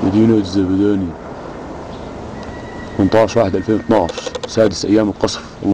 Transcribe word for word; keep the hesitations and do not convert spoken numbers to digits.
مدينة الزبداني، تمنتاشر واحد ألفين واتناشر، سادس أيام القصف.